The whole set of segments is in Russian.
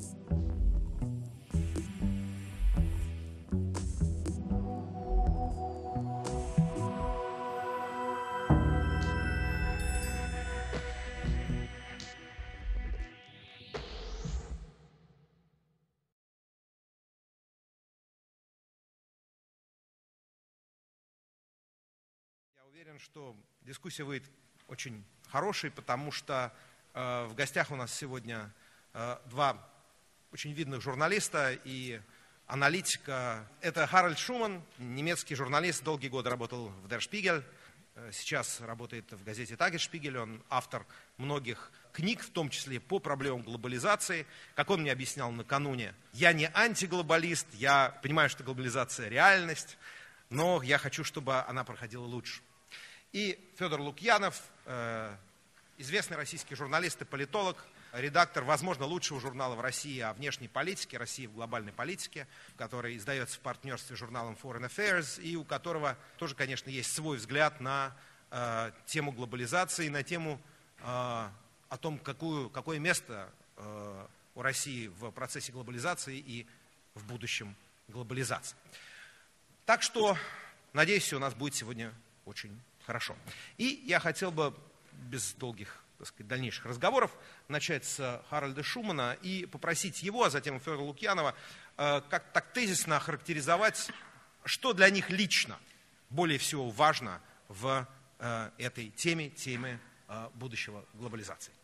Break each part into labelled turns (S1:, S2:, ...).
S1: Уверен, что дискуссия выйдет очень хорошей, потому что в гостях у нас сегодня два очень видных журналиста и аналитика. Это Харальд Шуман, немецкий журналист, долгие годы работал в Der Spiegel, сейчас работает в газете Tagesspiegel, он автор многих книг, в том числе по проблемам глобализации. Как он мне объяснял накануне, я не антиглобалист, я понимаю, что глобализация реальность, но я хочу, чтобы она проходила лучше. И Федор Лукьянов, известный российский журналист и политолог, редактор, возможно, лучшего журнала в России о внешней политике, России в глобальной политике, который издается в партнерстве с журналом Foreign Affairs, и у которого тоже, конечно, есть свой взгляд на тему глобализации, на тему о том, какое место у России в процессе глобализации и в будущем глобализации. Так что, надеюсь, у нас будет сегодня очень хорошо. И я хотел бы без долгих, так сказать, дальнейших разговоров начать с Харальда Шумана и попросить его, а затем Федора Лукьянова, как так тезисно охарактеризовать, что для них лично более всего важно в этой теме будущего глобализации.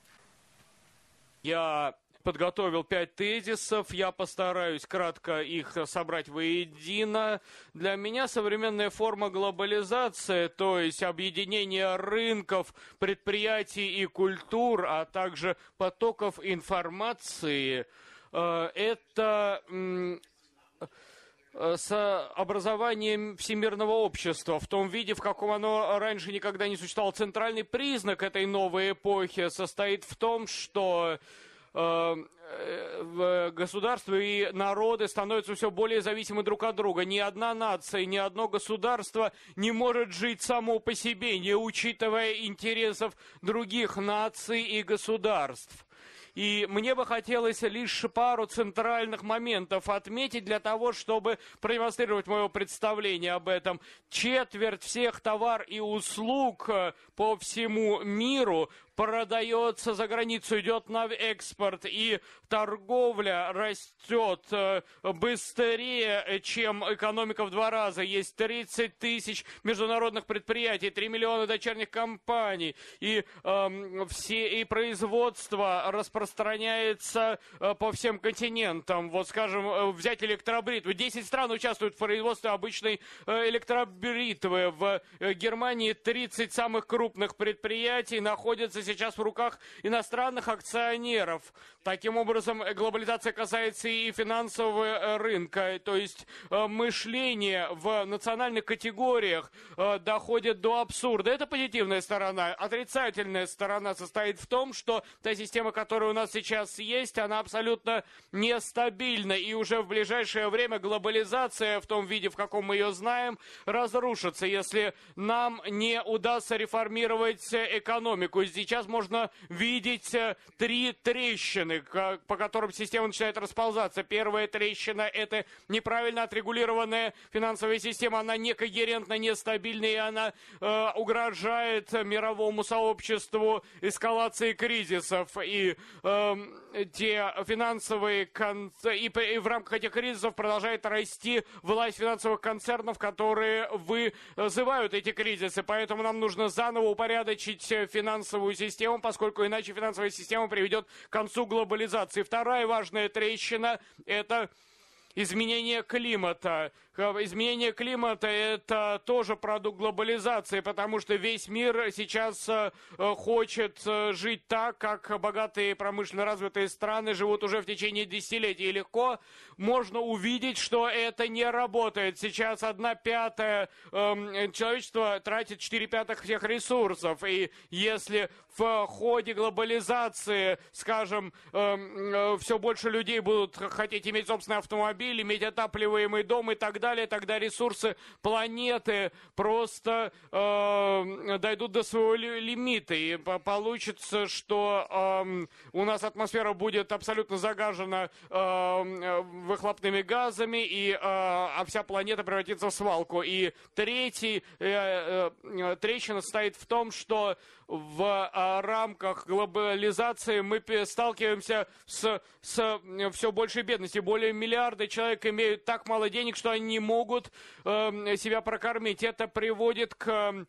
S2: Я подготовил 5 тезисов, я постараюсь кратко их собрать воедино. Для меня современная форма глобализации, то есть объединение рынков, предприятий и культур, а также потоков информации, это с образованием всемирного общества в том виде, в каком оно раньше никогда не существовало. Центральный признак этой новой эпохи состоит в том, что государства и народы становятся все более зависимы друг от друга. Ни одна нация, ни одно государство не может жить само по себе, не учитывая интересов других наций и государств. И мне бы хотелось лишь пару центральных моментов отметить для того, чтобы продемонстрировать мое представление об этом. Четверть всех товаров и услуг по всему миру продается за границу, идет на экспорт, и торговля растет быстрее, чем экономика в 2 раза. Есть 30 тысяч международных предприятий, 3 миллиона дочерних компаний, и производство распространяется по всем континентам. Вот, скажем, взять электробритву. 10 стран участвуют в производстве обычной электробритвы. В Германии 30 самых крупных предприятий находятся сейчас в руках иностранных акционеров. Таким образом, глобализация касается и финансового рынка, то есть мышление в национальных категориях доходит до абсурда. Это позитивная сторона. Отрицательная сторона состоит в том, что та система, которая у нас сейчас есть, она абсолютно нестабильна, и уже в ближайшее время глобализация в том виде, в каком мы ее знаем, разрушится, если нам не удастся реформировать экономику. Сейчас можно видеть 3 трещины, по которым система начинает расползаться. Первая трещина – это неправильно отрегулированная финансовая система. Она некогерентна, нестабильна, и она угрожает мировому сообществу эскалации кризисов. И те финансовые и в рамках этих кризисов продолжает расти власть финансовых концернов, которые вызывают эти кризисы. Поэтому нам нужно заново упорядочить финансовую систему, поскольку иначе финансовая система приведет к концу глобализации. Вторая важная трещина – это изменение климата. Изменение климата – это тоже продукт глобализации, потому что весь мир сейчас хочет жить так, как богатые промышленно развитые страны живут уже в течение десятилетий. И легко можно увидеть, что это не работает. Сейчас 1/5 человечества тратит 4/5 всех ресурсов. И если в ходе глобализации, скажем, все больше людей будут хотеть иметь собственный автомобиль, автомобиль, иметь отапливаемый дом и так далее, тогда ресурсы планеты просто дойдут до своего лимита. И получится, что у нас атмосфера будет абсолютно загажена выхлопными газами, а вся планета превратится в свалку. И трещина состоит в том, что в рамках глобализации мы сталкиваемся с все большей бедностью. Более миллиарда человек имеют так мало денег, что они не могут себя прокормить. Это приводит к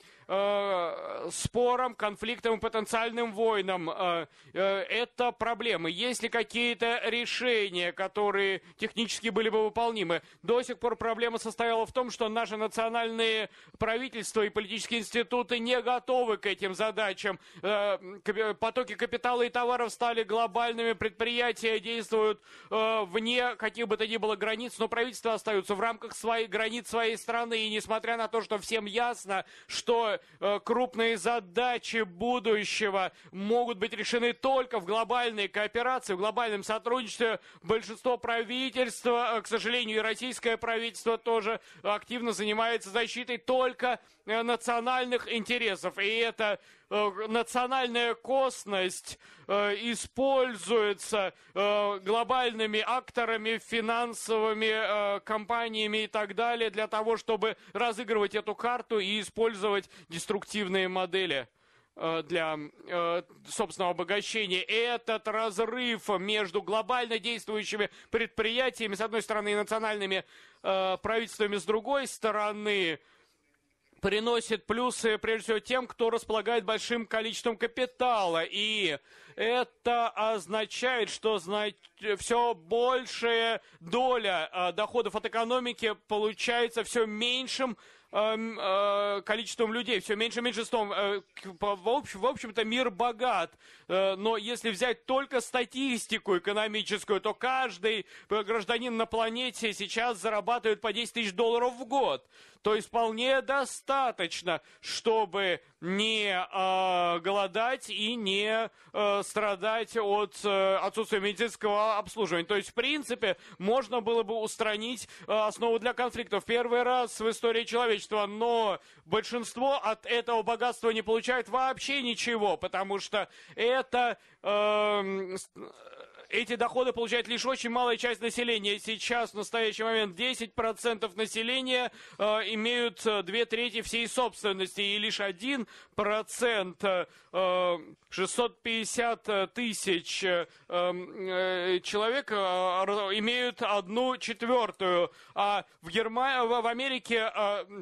S2: спорам, конфликтам и потенциальным войнам. Это проблемы. Есть ли какие-то решения, которые технически были бы выполнимы? До сих пор проблема состояла в том, что наши национальные правительства и политические институты не готовы к этим задачам. Потоки капитала и товаров стали глобальными, предприятия действуют вне каких бы то ни было границ, но правительства остаются в рамках своих границ своей страны. И несмотря на то, что всем ясно, что крупные задачи будущего могут быть решены только в глобальной кооперации, в глобальном сотрудничестве, большинство правительств, к сожалению, и российское правительство тоже активно занимается защитой только национальных интересов. И эта национальная косность используется глобальными акторами, финансовыми компаниями и так далее для того, чтобы разыгрывать эту карту и использовать деструктивные модели для собственного обогащения. Этот разрыв между глобально действующими предприятиями, с одной стороны, и национальными правительствами, с другой стороны, приносит плюсы, прежде всего, тем, кто располагает большим количеством капитала. И это означает, что все большая доля доходов от экономики получается все меньшим количеством людей, все меньше меньшинством. В общем-то, мир богат. Но если взять только статистику экономическую, то каждый гражданин на планете сейчас зарабатывает по 10 тысяч долларов в год. То есть вполне достаточно, чтобы не голодать и не страдать от отсутствия медицинского обслуживания. То есть, в принципе, можно было бы устранить основу для конфликтов. Первый раз в истории человечества, но большинство от этого богатства не получает вообще ничего, потому что эти доходы получает лишь очень малая часть населения. Сейчас, в настоящий момент, 10% населения имеют 2/3 всей собственности, и лишь 1%, 650 тысяч человек имеют 1/4. А в Америке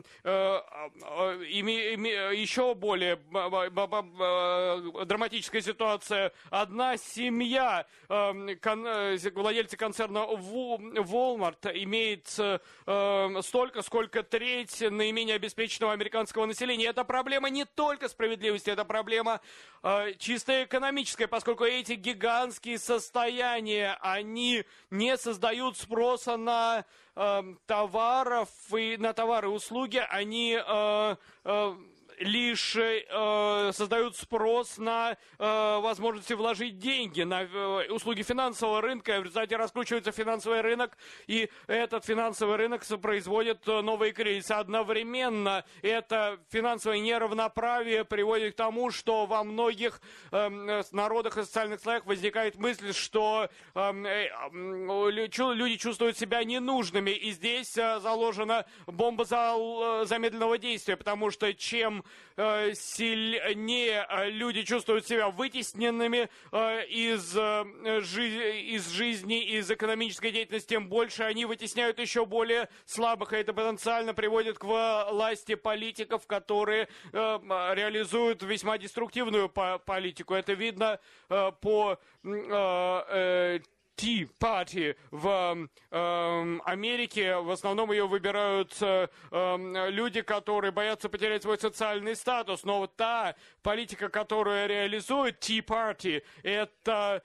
S2: еще более драматическая ситуация. Одна семья, владельцы концерна Walmart, имеет столько, сколько треть наименее обеспеченного американского населения. Это проблема не только справедливости, это проблема чисто экономическая, поскольку эти гигантские состояния, они не создают спроса на товары и услуги, они лишь создают спрос на возможности вложить деньги, на услуги финансового рынка. В результате раскручивается финансовый рынок, и этот финансовый рынок производит новые кризисы. Одновременно это финансовое неравноправие приводит к тому, что во многих народах и социальных слоях возникает мысль, что люди чувствуют себя ненужными. И здесь заложена бомба замедленного действия, потому что чем сильнее люди чувствуют себя вытесненными из жизни, из экономической деятельности, тем больше они вытесняют еще более слабых. И это потенциально приводит к власти политиков, которые реализуют весьма деструктивную политику. Это видно по Tea Party в Америке. В основном ее выбирают люди, которые боятся потерять свой социальный статус. Но вот та политика, которую реализует Tea Party, это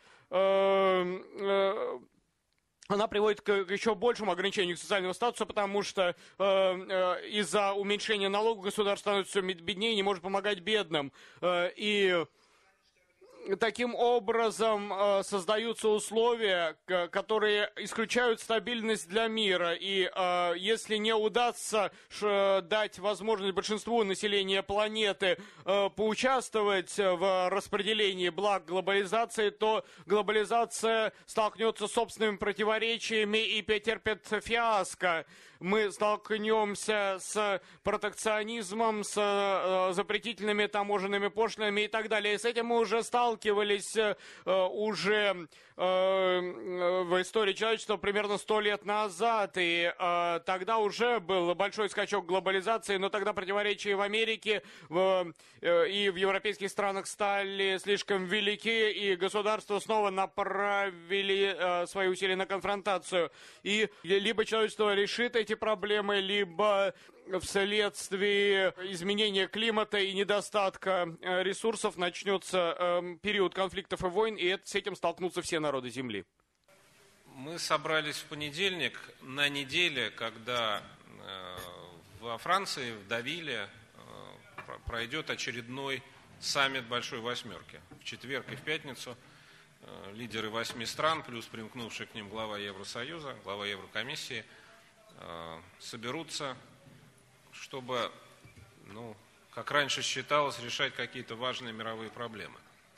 S2: она приводит к еще большему ограничению социального статуса, потому что из-за уменьшения налогов государство становится все беднее и не может помогать бедным. И таким образом создаются условия, которые исключают стабильность для мира. И если не удастся дать возможность большинству населения планеты поучаствовать в распределении благ глобализации, то глобализация столкнется с собственными противоречиями и потерпит фиаско. Мы столкнемся с протекционизмом, с запретительными таможенными пошлинами и так далее. И с этим мы уже сталкивались уже в истории человечества примерно 100 лет назад. И тогда уже был большой скачок глобализации, но тогда противоречия в Америке и в европейских странах стали слишком велики, и государства снова направили свои усилия на конфронтацию. И либо человечество решит эти проблемы, либо вследствие изменения климата и недостатка ресурсов начнется период конфликтов и войн, и с этим столкнутся все народы Земли.
S3: Мы собрались в понедельник на неделе, когда во Франции, в Девиле, пройдет очередной саммит Большой Восьмерки. В четверг и в пятницу лидеры 8 стран, плюс примкнувший к ним глава Евросоюза, глава Еврокомиссии, соберутся, чтобы, как раньше считалось, решать какие-то важные мировые проблемы.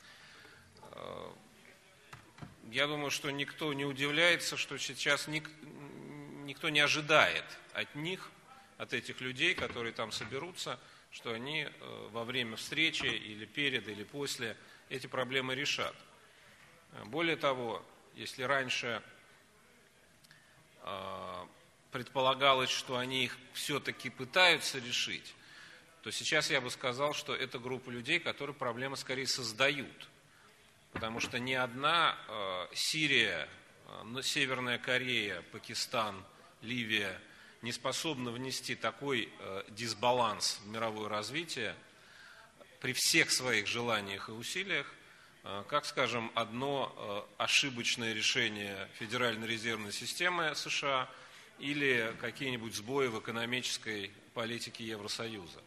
S3: Я думаю, что никто не удивляется, что сейчас никто не ожидает от них, от этих людей, которые там соберутся, что они во время встречи или перед, или после эти проблемы решат. Более того, если раньше предполагалось, что они их все-таки пытаются решить, то сейчас я бы сказал, что это группа людей, которые проблемы скорее создают. Потому что ни одна Сирия, Северная Корея, Пакистан, Ливия не способна внести такой дисбаланс в мировое развитие при всех своих желаниях и усилиях, как, скажем, одно ошибочное решение Федеральной резервной системы США или какие-нибудь сбои в экономической политике Евросоюза.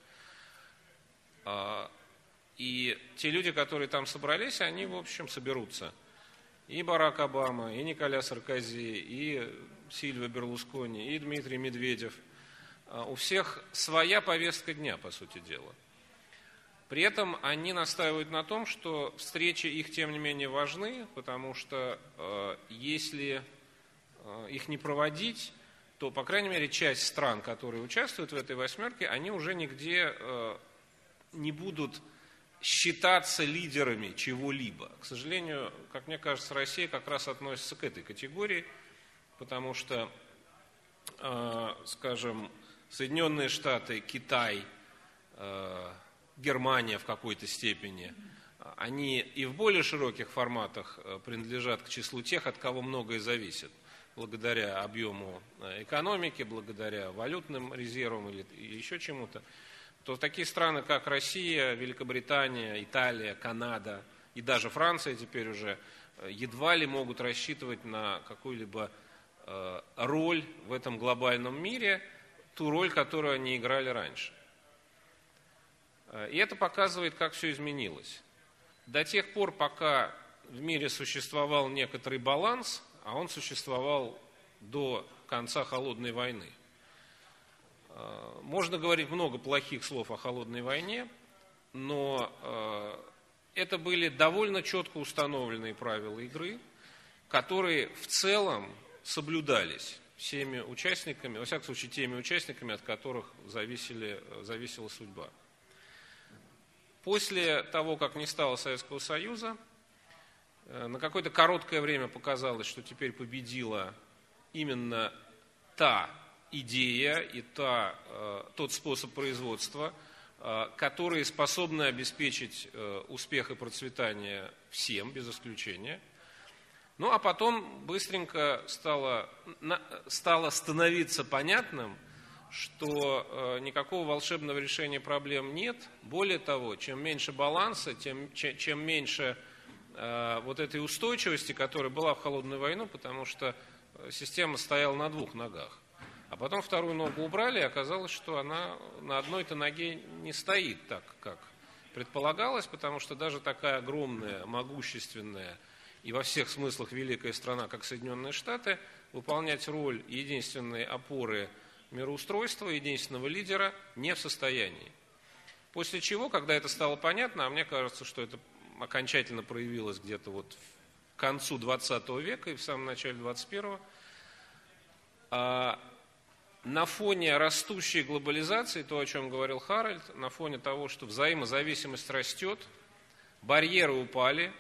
S3: И те люди, которые там собрались, они, в общем, соберутся. И Барак Обама, и Николя Саркози, и Сильвио Берлускони, и Дмитрий Медведев. У всех своя повестка дня, по сути дела. При этом они настаивают на том, что встречи их, тем не менее, важны, потому что если их не проводить, то, по крайней мере, часть стран, которые участвуют в этой восьмерке, они уже нигде не будут считаться лидерами чего-либо. К сожалению, как мне кажется, Россия как раз относится к этой категории, потому что, скажем, Соединенные Штаты, Китай, Германия в какой-то степени, они и в более широких форматах принадлежат к числу тех, от кого многое зависит, благодаря объему экономики, благодаря валютным резервам или еще чему-то. То такие страны, как Россия, Великобритания, Италия, Канада и даже Франция теперь уже едва ли могут рассчитывать на какую-либо роль в этом глобальном мире, ту роль, которую они играли раньше. И это показывает, как все изменилось. До тех пор, пока в мире существовал некоторый баланс, а он существовал до конца Холодной войны. Можно говорить много плохих слов о Холодной войне, но это были довольно четко установленные правила игры, которые в целом соблюдались всеми участниками, во всяком случае теми участниками, от которых зависела судьба. После того, как не стало Советского Союза, на какое-то короткое время показалось, что теперь победила именно та идея и тот способ производства, которые способны обеспечить успех и процветание всем, без исключения. Ну, а потом быстренько стало становиться понятным, что никакого волшебного решения проблем нет. Более того, чем меньше баланса, чем меньше вот этой устойчивости, которая была в Холодную войну, потому что система стояла на двух ногах. А потом вторую ногу убрали, и оказалось, что она на одной-то ноге не стоит так, как предполагалось, потому что даже такая огромная, могущественная и во всех смыслах великая страна, как Соединенные Штаты, выполнять роль единственной опоры мироустройства, единственного лидера не в состоянии. После чего, когда это стало понятно, а мне кажется, что это окончательно проявилось где-то вот к концу 20 века и в самом начале 21-го, на фоне растущей глобализации, то, о чем говорил Харальд, на фоне того, что взаимозависимость растет, барьеры упали,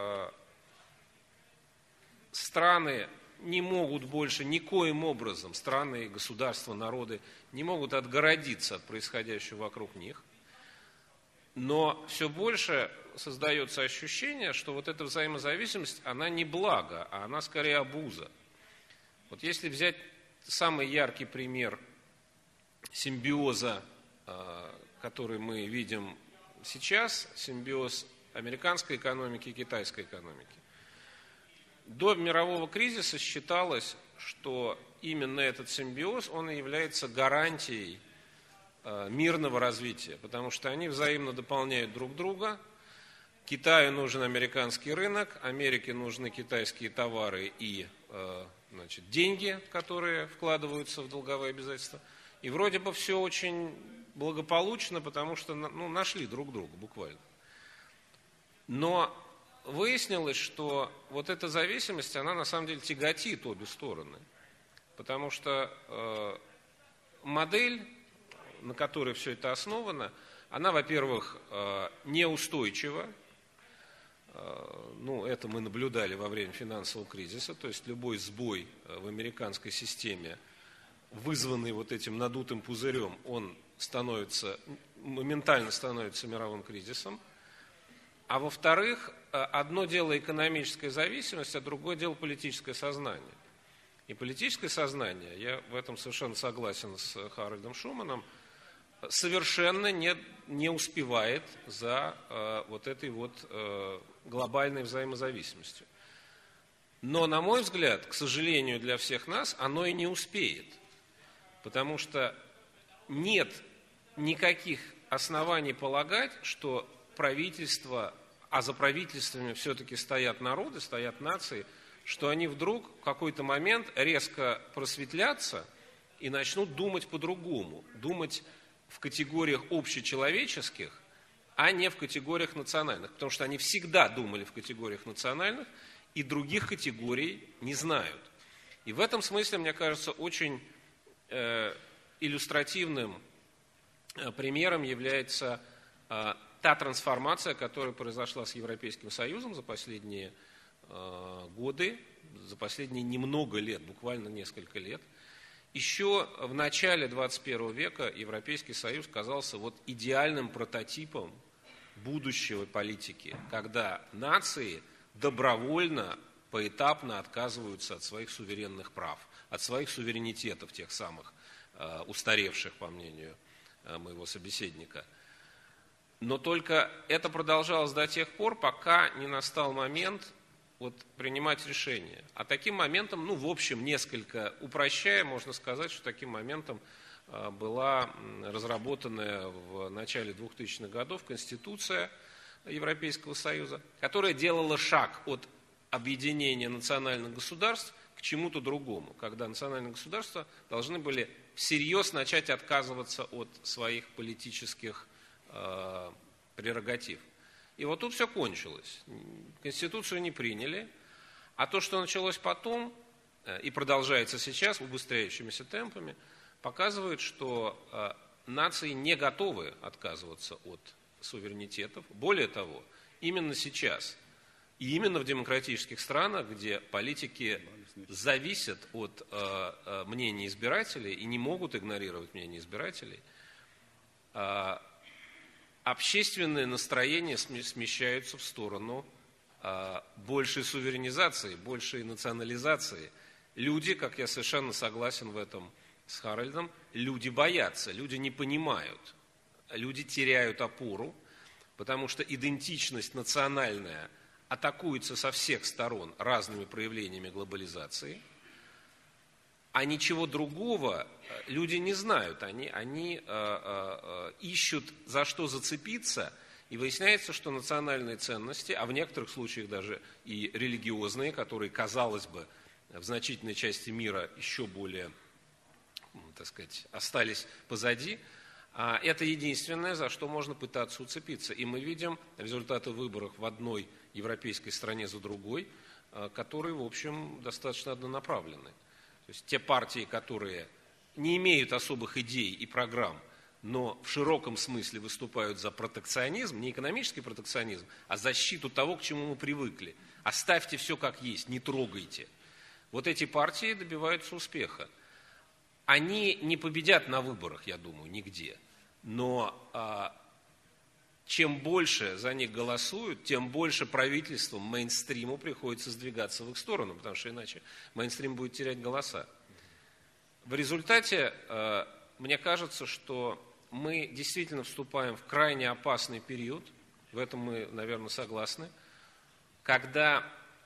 S3: страны не могут больше никоим образом, страны, государства, народы, не могут отгородиться от происходящего вокруг них. Но все больше создается ощущение, что вот эта взаимозависимость, она не благо, а она скорее обуза. Вот если взять самый яркий пример симбиоза, который мы видим сейчас, симбиоз американской экономики и китайской экономики. До мирового кризиса считалось, что именно этот симбиоз, он и является гарантией мирного развития, потому что они взаимно дополняют друг друга. Китаю нужен американский рынок, Америке нужны китайские товары и деньги, которые вкладываются в долговые обязательства. И вроде бы все очень благополучно, потому что нашли друг друга буквально. Но выяснилось, что вот эта зависимость, она на самом деле тяготит обе стороны. Потому что модель, на которой все это основано, она, во-первых, неустойчива. Это мы наблюдали во время финансового кризиса. То есть любой сбой в американской системе, вызванный вот этим надутым пузырем, он моментально становится мировым кризисом. А во-вторых, одно дело экономическая зависимость, а другое дело политическое сознание. И политическое сознание, я в этом совершенно согласен с Харальдом Шуманом, совершенно не успевает за вот этой вот глобальной взаимозависимостью. Но, на мой взгляд, к сожалению для всех нас, оно и не успеет. Потому что нет никаких оснований полагать, что правительство, а за правительствами все-таки стоят народы, стоят нации, что они вдруг в какой-то момент резко просветлятся и начнут думать по-другому, думать в категориях общечеловеческих, а не в категориях национальных. Потому что они всегда думали в категориях национальных и других категорий не знают. И в этом смысле, мне кажется, очень иллюстративным примером является та трансформация, которая произошла с Европейским Союзом за последние годы, за последние немного лет, буквально несколько лет. Еще в начале 21 века Европейский Союз казался вот идеальным прототипом будущего политики, когда нации добровольно, поэтапно отказываются от своих суверенных прав, от своих суверенитетов, тех самых устаревших, по мнению моего собеседника. Но только это продолжалось до тех пор, пока не настал момент принимать решения. А таким моментом, в общем, несколько упрощая, можно сказать, что таким моментом была разработанная в начале 2000-х годов Конституция Европейского Союза, которая делала шаг от объединения национальных государств к чему-то другому, когда национальные государства должны были всерьез начать отказываться от своих политических прерогатив. И вот тут все кончилось. Конституцию не приняли, а то, что началось потом и продолжается сейчас убыстряющимися темпами, показывает, что нации не готовы отказываться от суверенитетов. Более того, именно сейчас и именно в демократических странах, где политики зависят от мнения избирателей и не могут игнорировать мнение избирателей, общественные настроения смещаются в сторону большей суверенизации, большей национализации. Люди, как я совершенно согласен в этом с Харальдом, люди боятся, люди не понимают, люди теряют опору, потому что идентичность национальная атакуется со всех сторон разными проявлениями глобализации, а ничего другого люди не знают. Они ищут, за что зацепиться, И выясняется, что национальные ценности, а в некоторых случаях даже и религиозные, которые, казалось бы, в значительной части мира еще более, так сказать, остались позади, это единственное, за что можно пытаться уцепиться. И мы видим результаты выборов в одной европейской стране за другой, которые, в общем, достаточно однонаправленны. То есть те партии, которые не имеют особых идей и программ, но в широком смысле выступают за протекционизм, не экономический протекционизм, а защиту того, к чему мы привыкли. Оставьте все как есть, не трогайте. Вот эти партии добиваются успеха. Они не победят на выборах, я думаю, нигде. Но чем больше за них голосуют, тем больше правительствам, мейнстриму приходится сдвигаться в их сторону, потому что иначе мейнстрим будет терять голоса. В результате, мне кажется, что мы действительно вступаем в крайне опасный период, в этом мы, наверное, согласны, когда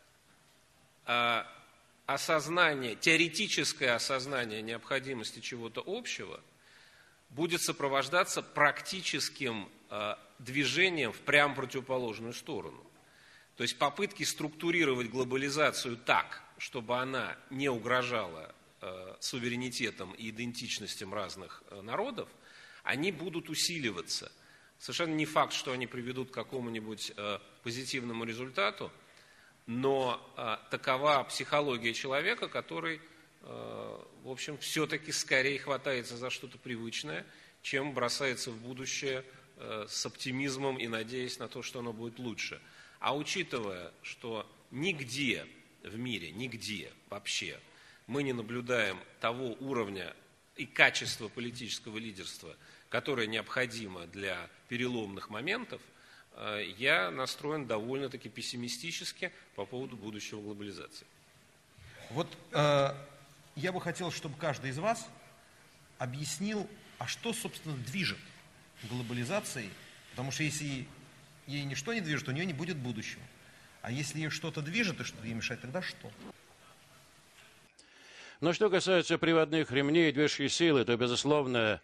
S3: теоретическое осознание необходимости чего-то общего будет сопровождаться практическим движением в прямо противоположную сторону. То есть попытки структурировать глобализацию так, чтобы она не угрожала суверенитетом и идентичностям разных народов, они будут усиливаться. Совершенно не факт, что они приведут к какому-нибудь позитивному результату, но такова психология человека, который, в общем, все-таки скорее хватается за что-то привычное, чем бросается в будущее с оптимизмом и надеясь на то, что оно будет лучше. А учитывая, что нигде в мире, нигде вообще мы не наблюдаем того уровня и качества политического лидерства, которое необходимо для переломных моментов, я настроен довольно-таки пессимистически по поводу будущего глобализации.
S1: Вот я бы хотел, чтобы каждый из вас объяснил, а что, собственно, движет глобализацией, потому что если ей ничто не движет, у нее не будет будущего. А если ей что-то движет и что-то ей мешает, тогда что?
S4: Но что касается приводных ремней и движущей силы, то, безусловно,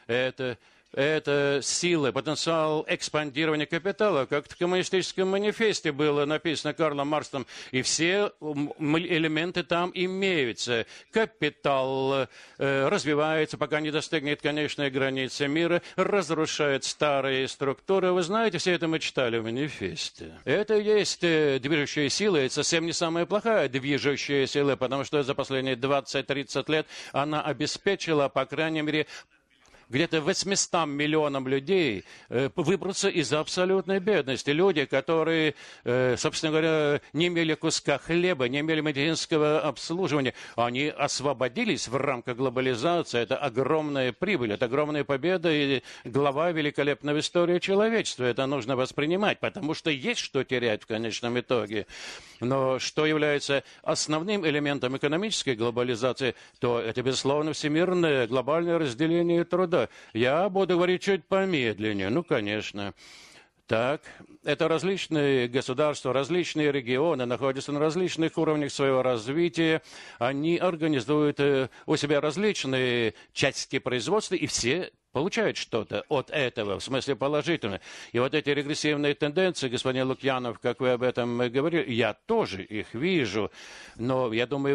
S4: это сила, потенциал экспандирования капитала, как в коммунистическом манифесте было написано Карлом Марксом, и все элементы там имеются. Капитал развивается, пока не достигнет конечной границы мира, разрушает старые структуры. Вы знаете, все это мы читали в манифесте. Это и есть движущая сила, это совсем не самая плохая движущая сила, потому что за последние 20-30 лет она обеспечила, по крайней мере, где-то 800 миллионам людей выбраться из абсолютной бедности. Люди, которые, собственно говоря, не имели куска хлеба, не имели медицинского обслуживания, они освободились в рамках глобализации. Это огромная прибыль, это огромная победа и глава великолепного в истории человечества. Это нужно воспринимать, потому что есть что терять в конечном итоге. Но что является основным элементом экономической глобализации, то это, безусловно, всемирное глобальное разделение труда. Я буду говорить чуть помедленнее, ну, конечно. Так, это различные государства, различные регионы находятся на различных уровнях своего развития. Они организуют у себя различные части производства, и все получают что-то от этого, в смысле положительно. И вот эти регрессивные тенденции, господин Лукьянов, как вы об этом говорили, я тоже их вижу. Но я думаю,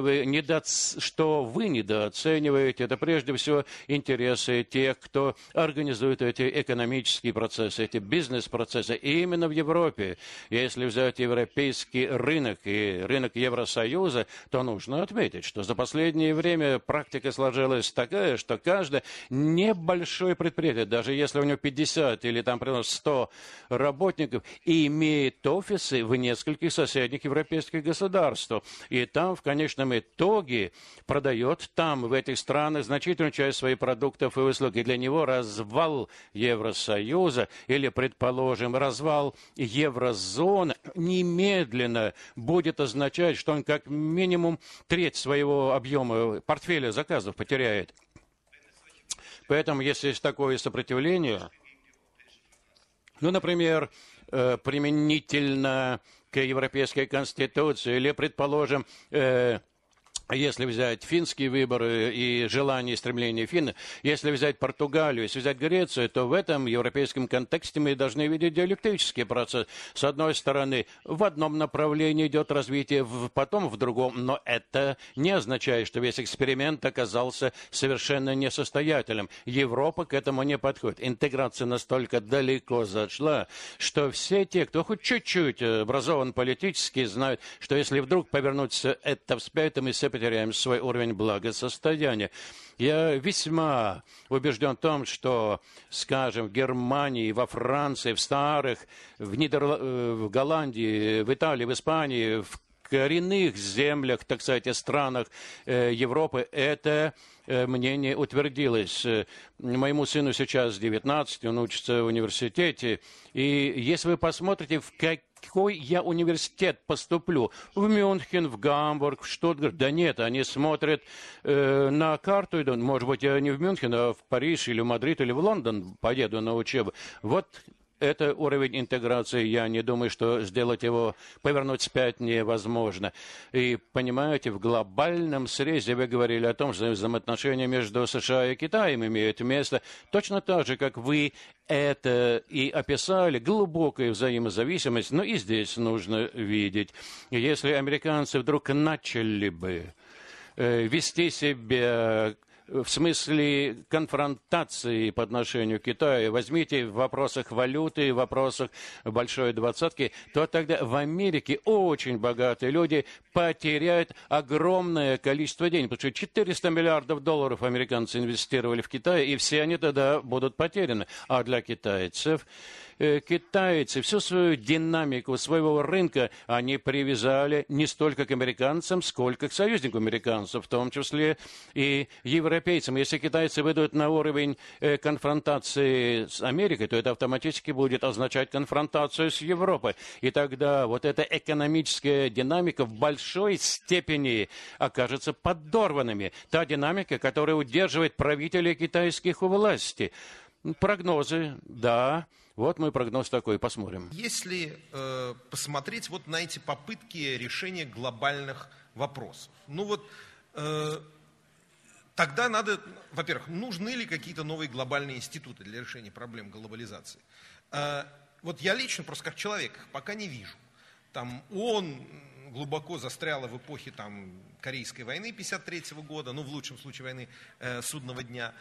S4: что вы недооцениваете, это прежде всего интересы тех, кто организует эти экономические процессы, эти бизнес-процессы. И именно в Европе, если взять европейский рынок и рынок Евросоюза, то нужно отметить, что за последнее время практика сложилась такая, что каждое небольшое предприятие, даже если у него 50 или там примерно 100 работников, имеет офисы в нескольких соседних европейских государствах. И там в конечном итоге продает там, в этих странах, значительную часть своих продуктов и услуг. И для него развал Евросоюза или, предположим, развал еврозоны немедленно будет означать, что он как минимум треть своего объема портфеля заказов потеряет. Поэтому, если есть такое сопротивление, ну, например, применительно к Европейской Конституции или, предположим, Если взять финские выборы и желание и стремление финны, если взять Португалию, если взять Грецию, то в этом европейском контексте мы должны видеть диалектический процесс. С одной стороны, в одном направлении идет развитие, потом в другом, но это не означает, что весь эксперимент оказался совершенно несостоятельным. Европа к этому не подходит. Интеграция настолько далеко зашла, что все те, кто хоть чуть-чуть образован политически, знают, что если вдруг повернуть это вспять, то мы все потеряем свой уровень благосостояния. Я весьма убежден в том, что, скажем, в Германии, во Франции, в старых, в Голландии, в Италии, в Испании, в коренных землях, так сказать, странах Европы, это мнение утвердилось. Моему сыну сейчас 19, он учится в университете, и если вы посмотрите, в какой я университет поступлю, в Мюнхен, в Гамбург, в Штутгарт, да нет, они смотрят на карту, идут, может быть, я не в Мюнхен, а в Париж или в Мадрид или в Лондон поеду на учебу. Вот это уровень интеграции, я не думаю, что сделать его, повернуть вспять невозможно. И, понимаете, в глобальном срезе вы говорили о том, что взаимоотношения между США и Китаем имеют место точно так же, как вы это и описали, глубокая взаимозависимость, но и здесь нужно видеть. Если американцы вдруг начали бы вести себя в смысле конфронтации по отношению к Китаю, возьмите в вопросах валюты, в вопросах большой двадцатки, то тогда в Америке очень богатые люди потеряют огромное количество денег, потому что 400 миллиардов долларов американцы инвестировали в Китай, и все они тогда будут потеряны. А для китайцев всю свою динамику своего рынка они привязали не столько к американцам, сколько к союзникам американцев, в том числе и европейцам. Если китайцы выйдут на уровень конфронтации с Америкой, то это автоматически будет означать конфронтацию с Европой. И тогда вот эта экономическая динамика в большой степени окажется подорванными. Та динамика, которая удерживает правителей китайских у власти. Прогнозы, да. Вот мой прогноз такой, посмотрим.
S1: Если посмотреть вот на эти попытки решения глобальных вопросов, тогда надо, во-первых, нужны ли какие-то новые глобальные институты для решения проблем глобализации? Вот я лично, просто как человек, их пока не вижу. Там ООН глубоко застряла в эпохе Корейской войны 1953 года, в лучшем случае войны Судного дня.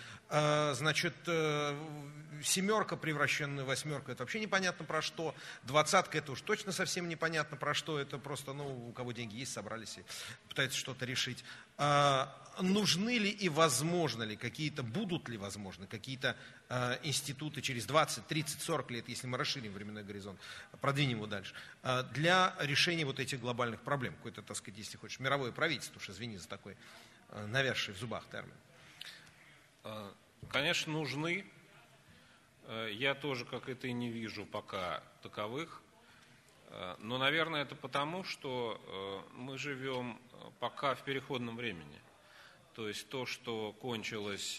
S1: Семерка, превращенная в восьмерку, это вообще непонятно про что. Двадцатка, это уж точно совсем непонятно про что. Это просто, у кого деньги есть, собрались и пытаются что-то решить. Нужны ли и возможно ли будут ли возможны какие-то институты через 20, 30, 40 лет, если мы расширим временной горизонт, продвинем его дальше, для решения вот этих глобальных проблем, какое-то, так сказать, если хочешь, мировое правительство, уж извини за такой навязший в зубах термин.
S3: Конечно, нужны. Я тоже, как это, и не вижу пока таковых. Но, наверное, это потому, что мы живем пока в переходном времени. То есть то, что кончилось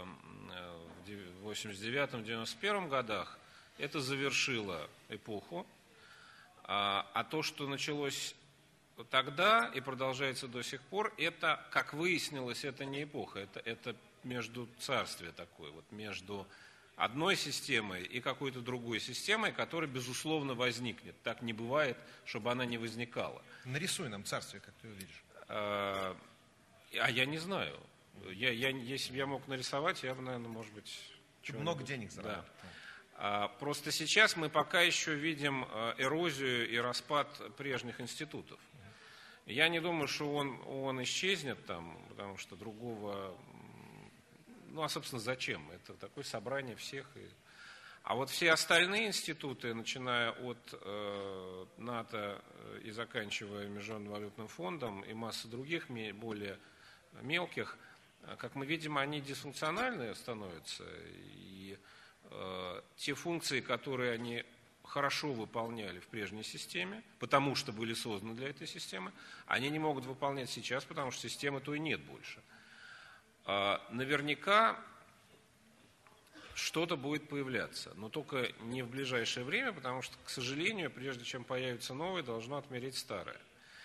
S3: в 89-91 годах, это завершило эпоху. А то, что началось тогда и продолжается до сих пор, это, как выяснилось, это не эпоха, это между царствие такое, вот между одной системой и какой-то другой системой, которая, безусловно, возникнет. Так не бывает, чтобы она не возникала.
S1: Нарисуй нам царствие, как ты его видишь.
S3: А я не знаю. Если бы я мог нарисовать, я бы, наверное, может быть...
S1: Много денег заработать.
S3: Да. Просто сейчас мы пока еще видим эрозию и распад прежних институтов. Я не думаю, что он исчезнет там, потому что другого... собственно, зачем? Это такое собрание всех. А вот все остальные институты, начиная от НАТО и заканчивая Международным валютным фондом и масса других, более мелких, как мы видим, они дисфункциональные становятся. И те функции, которые они хорошо выполняли в прежней системе, потому что были созданы для этой системы, они не могут выполнять сейчас, потому что системы той нет больше. Наверняка что-то будет появляться, но только не в ближайшее время, потому что, к сожалению, прежде чем появится новое, должно отмереть старое.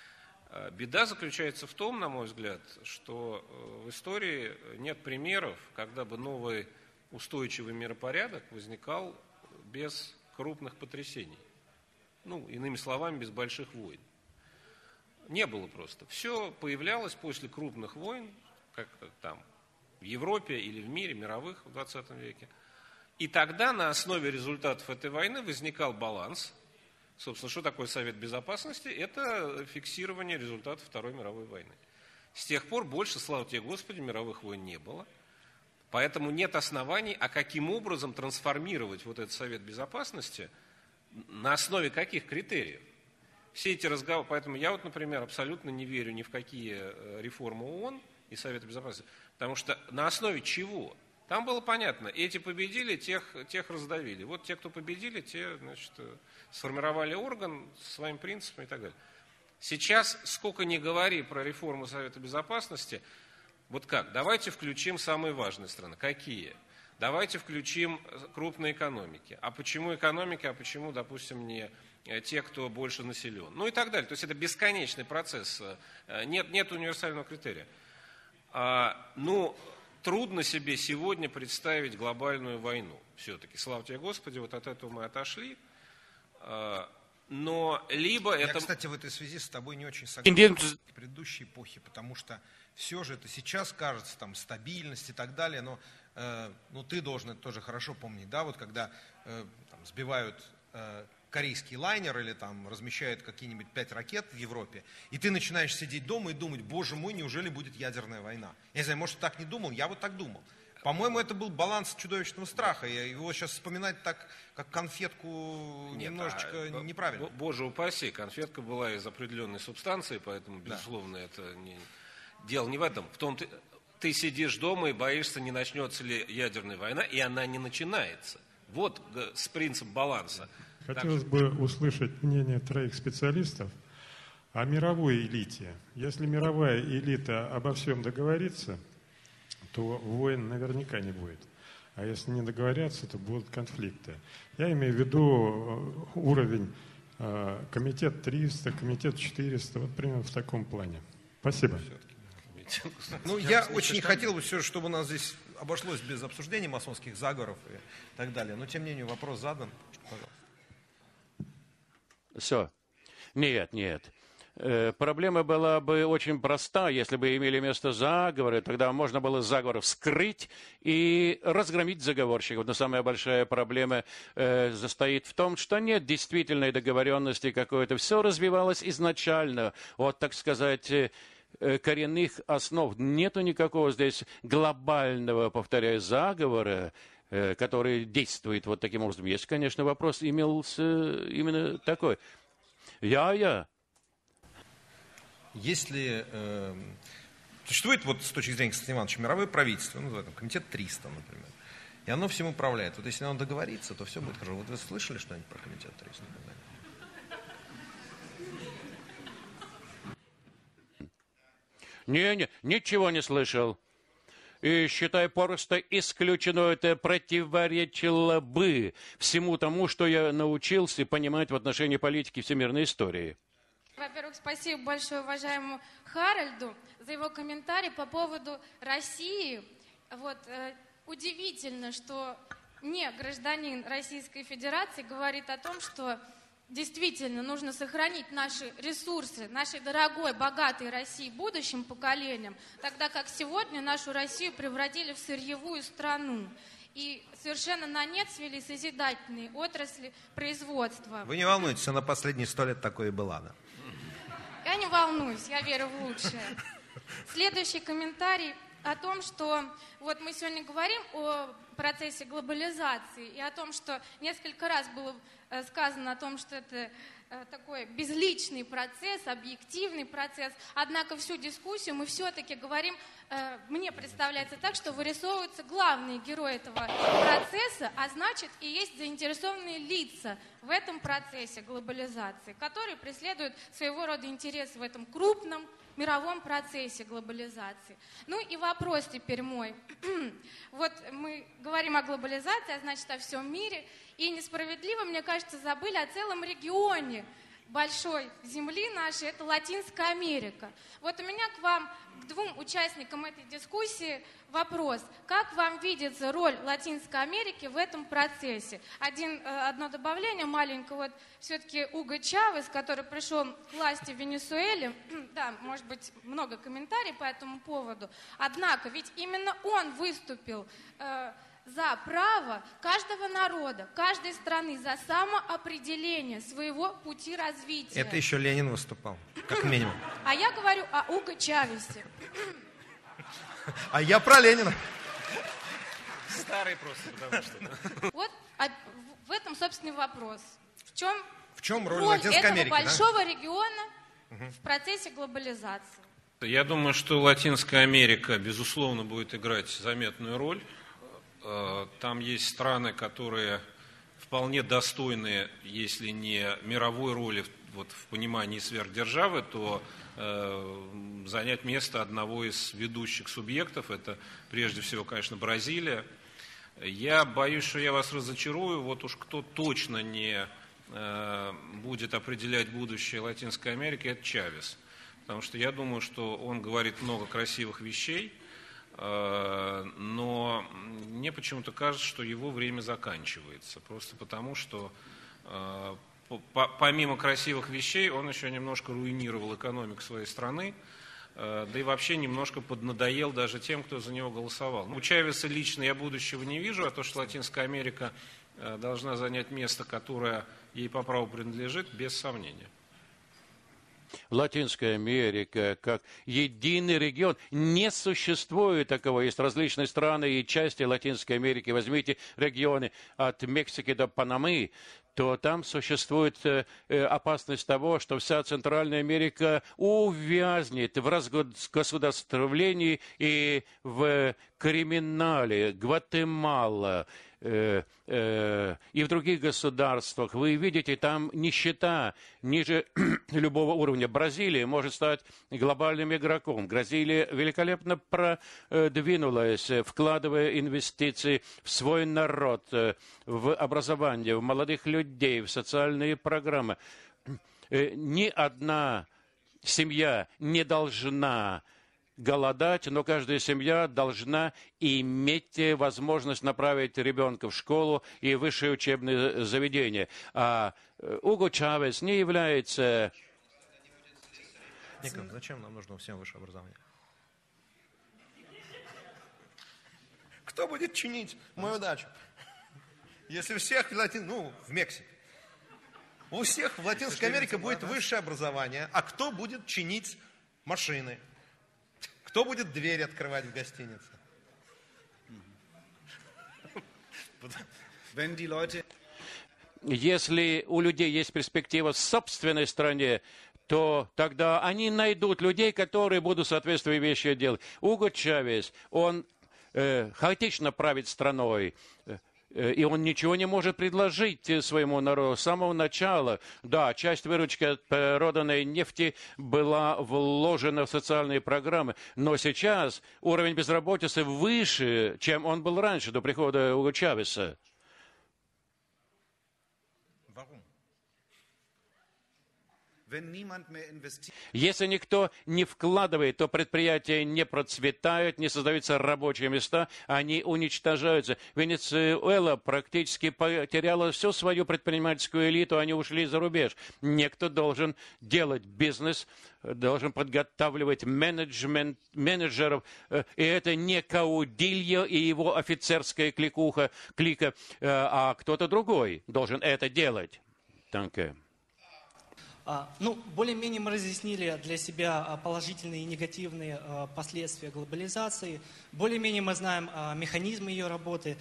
S3: Беда заключается в том, на мой взгляд, что в истории нет примеров, когда бы новый устойчивый миропорядок возникал без крупных потрясений. Ну, иными словами, без больших войн. Не было просто. Все появлялось после крупных войн, как там в Европе или в мире, мировых в 20 веке. И тогда на основе результатов этой войны возникал баланс. Собственно, что такое Совет Безопасности? Это фиксирование результатов Второй мировой войны. С тех пор больше, слава тебе Господи, мировых войн не было. Поэтому нет оснований, а каким образом трансформировать вот этот Совет Безопасности, на основе каких критериев. Все эти разговоры, поэтому я вот, например, абсолютно не верю ни в какие реформы ООН и Совета Безопасности, потому что на основе чего? Там было понятно, эти победили, тех раздавили. Вот те, кто победили, те, значит, сформировали орган со своими принципами и так далее. Сейчас, сколько ни говори про реформу Совета Безопасности, вот как? Давайте включим самые важные страны. Какие? Давайте включим крупные экономики. А почему экономики, а почему, допустим, не те, кто больше населен? Ну и так далее. То есть это бесконечный процесс. Нет универсального критерия. Трудно себе сегодня представить глобальную войну. Все-таки, слава тебе Господи, вот от этого мы отошли. Но либо
S1: Я,
S3: это...
S1: кстати, в этой связи с тобой не очень согласен с предыдущей эпохи, потому что все же это сейчас кажется, там, стабильность и так далее, но ты должен это тоже хорошо помнить, да, вот когда там, сбивают корейский лайнер или там размещают какие-нибудь 5 ракет в Европе, и ты начинаешь сидеть дома и думать, боже мой, неужели будет ядерная война? Я не знаю, может, так не думал, я вот так думал. По-моему, это был баланс чудовищного страха. Его сейчас вспоминать так, как конфетку, немножечко неправильно.
S3: Боже упаси, конфетка была из определенной субстанции, поэтому, безусловно, это дело не в этом. В том, ты сидишь дома и боишься, не начнется ли ядерная война, и она не начинается. Вот принцип баланса.
S5: Хотелось бы услышать мнение 3 специалистов о мировой элите. Если мировая элита обо всем договорится, то войн наверняка не будет. А если не договорятся, то будут конфликты. Я имею в виду уровень комитет 300, комитет 400, вот примерно в таком плане. Спасибо.
S1: Я очень хотел бы все, чтобы у нас здесь обошлось без обсуждения масонских заговоров и так далее. Но, тем не менее, вопрос задан. Пожалуйста.
S4: Все. Нет. Проблема была бы очень проста, если бы имели место заговоры, тогда можно было заговор вскрыть и разгромить заговорщиков. Но самая большая проблема состоит в том, что нет действительной договоренности какой-то. Все развивалось изначально, вот, так сказать, коренных основ. Нету никакого здесь глобального, повторяю, заговора, который действует вот таким образом. Есть, конечно, вопрос имелся именно такой.
S1: Если существует вот с точки зрения Константина Ивановича мировое правительство, называют комитет 300, например, и оно всему управляет. Вот если оно договорится, то все будет хорошо. Вот вы слышали что-нибудь про комитет 300?
S4: Ничего не слышал. И, считай, просто исключено, это противоречило бы всему тому, что я научился понимать в отношении политики всемирной истории.
S6: Во-первых, спасибо большое уважаемому Харальду за его комментарий по поводу России. Удивительно, что не гражданин Российской Федерации говорит о том, что действительно нужно сохранить наши ресурсы, нашей дорогой, богатой России будущим поколениям, тогда как сегодня нашу Россию превратили в сырьевую страну. И совершенно на нет свели созидательные отрасли производства.
S1: Вы не волнуйтесь, она последние 100 лет такое и была, да?
S6: Я не волнуюсь, я верю в лучшее. Следующий комментарий о том, что вот мы сегодня говорим о процессе глобализации и о том, что несколько раз было сказано о том, что это такой безличный процесс, объективный процесс. Однако всю дискуссию мы все-таки говорим, мне представляется так, что вырисовываются главные герои этого процесса, а значит и есть заинтересованные лица в этом процессе глобализации, которые преследуют своего рода интересы в этом крупном мировом процессе глобализации. Ну и вопрос теперь мой. Вот мы говорим о глобализации, а значит о всем мире, и несправедливо, мне кажется, забыли о целом регионе большой земли нашей, это Латинская Америка. Вот у меня к вам, к двум участникам этой дискуссии, вопрос. Как вам видится роль Латинской Америки в этом процессе? Одно добавление маленькое. Вот все-таки Уго Чавес, который пришел к власти в Венесуэле, да, может быть, много комментариев по этому поводу. Однако, ведь именно он выступил за право каждого народа, каждой страны, за самоопределение своего пути развития.
S1: Это еще Ленин выступал, как минимум.
S6: А я говорю о Уго Чавесе.
S1: А я про Ленина.
S3: Старый просто, потому что...
S6: Вот в этом, собственно, вопрос. В
S1: чем роль
S6: роль
S1: Латинской
S6: этого
S1: Америки,
S6: большого региона в процессе глобализации?
S3: Я думаю, что Латинская Америка, безусловно, будет играть заметную роль. Там есть страны, которые вполне достойны, если не мировой роли вот, в понимании сверхдержавы, то занять место одного из ведущих субъектов. Это прежде всего, конечно, Бразилия. Я боюсь, что я вас разочарую. Вот уж кто точно не будет определять будущее Латинской Америки, это Чавес. Потому что я думаю, что он говорит много красивых вещей, но мне почему-то кажется, что его время заканчивается. Просто потому, что помимо красивых вещей он еще немножко руинировал экономику своей страны, да и вообще немножко поднадоел даже тем, кто за него голосовал. У Чавеса лично я будущего не вижу, а то, что Латинская Америка должна занять место, которое ей по праву принадлежит, без сомнения.
S4: Латинская Америка как единый регион. Не существует такого. Есть различные страны и части Латинской Америки. Возьмите регионы от Мексики до Панамы, то там существует опасность того, что вся Центральная Америка увязнет в разгосударствлении и в криминале. Гватемала и в других государствах. Вы видите, там нищета ниже любого уровня. Бразилия может стать глобальным игроком. Бразилия великолепно продвинулась, вкладывая инвестиции в свой народ, в образование, в молодых людей, в социальные программы. Ни одна семья не должна голодать, но каждая семья должна иметь возможность направить ребенка в школу и высшее учебное заведение. А Уго Чавес не является...
S1: Николай, зачем нам нужно всем высшее образование? Кто будет чинить мою дачу? Если всех в Мексике. У всех в Латинской Америке будет высшее образование, а кто будет чинить машины? Кто будет двери открывать в гостинице?
S4: Если у людей есть перспектива в собственной стране, то тогда они найдут людей, которые будут соответствующие вещи делать. Уго Чавес, он хаотично правит страной, и он ничего не может предложить своему народу с самого начала. Да, часть выручки от проданной нефти была вложена в социальные программы, но сейчас уровень безработицы выше, чем он был раньше, до прихода Уго Чавеса. Если никто не вкладывает, то предприятия не процветают, не создаются рабочие места, они уничтожаются. Венесуэла практически потеряла всю свою предпринимательскую элиту, они ушли за рубеж. Некто должен делать бизнес, должен подготавливать менеджеров, и это не Каудильо и его офицерская клика, а кто-то другой должен это делать. Danke.
S7: Более-менее мы разъяснили для себя положительные и негативные последствия глобализации. Более-менее мы знаем механизмы ее работы.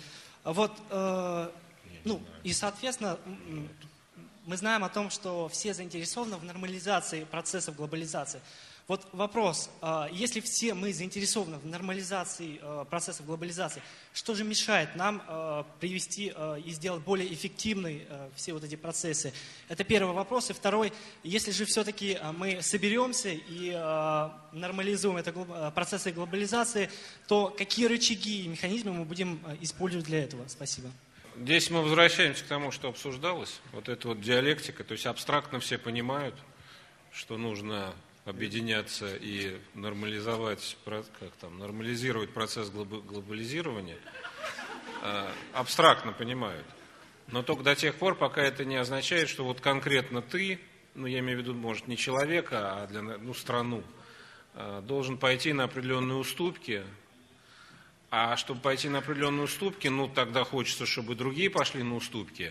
S7: И, соответственно, мы знаем о том, что все заинтересованы в нормализации процессов глобализации. Вот вопрос, если все мы заинтересованы в нормализации процессов глобализации, что же мешает нам привести и сделать более эффективной все вот эти процессы? Это первый вопрос. И второй, если же все-таки мы соберемся и нормализуем процессы глобализации, то какие рычаги и механизмы мы будем использовать для этого? Спасибо.
S3: Здесь мы возвращаемся к тому, что обсуждалось. Вот эта вот диалектика, то есть абстрактно все понимают, что нужно объединяться и нормализовать, нормализировать процесс глобализирования. Абстрактно понимают. Но только до тех пор, пока это не означает, что вот конкретно ты, я имею в виду, может, не человека, а страну, должен пойти на определенные уступки. А чтобы пойти на определенные уступки, тогда хочется, чтобы другие пошли на уступки.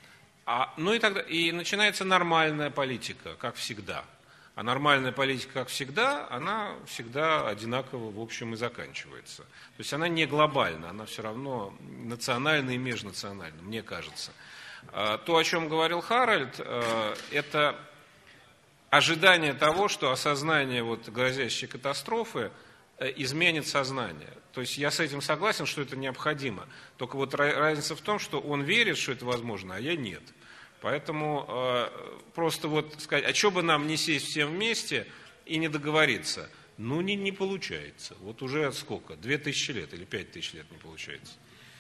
S3: И начинается нормальная политика, как всегда. А нормальная политика, как всегда, она всегда одинаково, в общем, и заканчивается. То есть она не глобальна, она все равно национальна и межнациональна, мне кажется. То, о чем говорил Харальд, это ожидание того, что осознание грозящей катастрофы изменит сознание. То есть я с этим согласен, что это необходимо. Только разница в том, что он верит, что это возможно, а я нет. Поэтому просто сказать, а что бы нам не сесть всем вместе и не договориться? Не получается. Уже сколько? 2000 лет или 5000 лет не получается.